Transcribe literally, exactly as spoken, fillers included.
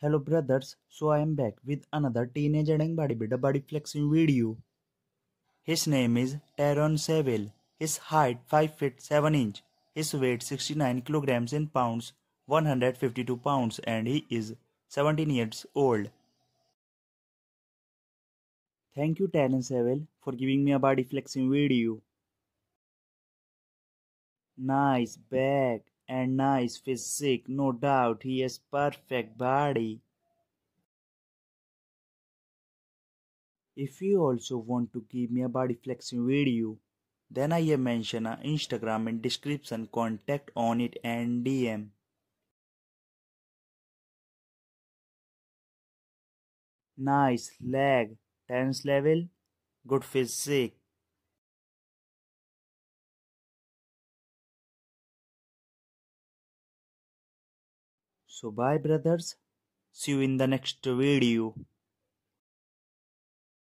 Hello brothers, so I am back with another teenage and bodybuilder body flexing video. His name is Tyrone Seville. His height five feet seven inch. His weight sixty-nine kilograms in pounds, one hundred fifty-two pounds, and he is seventeen years old. Thank you Tyrone Seville for giving me a body flexing video. Nice back and nice physique, no doubt he has perfect body. If you also want to give me a body flexing video, then I have mentioned a Instagram in description, contact on it and D M. Nice leg, tense level, good physique. So bye brothers, see you in the next video.